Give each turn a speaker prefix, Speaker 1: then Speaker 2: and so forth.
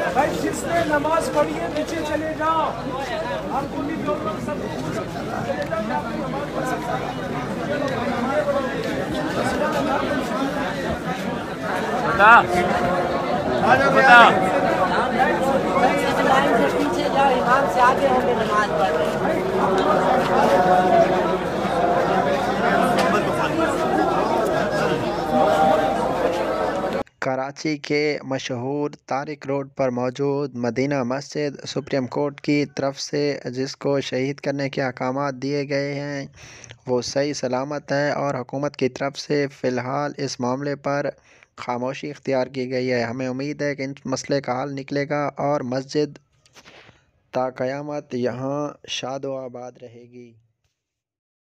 Speaker 1: भाई जिसने नमाज पढ़ी है नीचे चले जाओ। हम दिल्ली के लोग सब चले जाओ, मैं आपकी नमाज पढ़ा सकता
Speaker 2: लाइन से पीछे जाओ, इमाम से आगे होंगे नमाज पढ़ रहे हैं।
Speaker 3: कराची के मशहूर तारिक रोड पर मौजूद मदीना मस्जिद सुप्रीम कोर्ट की तरफ से जिसको शहीद करने के अहकामात दिए गए हैं वो सही सलामत है और हुकूमत की तरफ से फ़िलहाल इस मामले पर खामोशी इख्तियार की गई है। हमें उम्मीद है कि इन मसले का हल निकलेगा और मस्जिद ता क़यामत यहाँ शाद व आबाद रहेगी।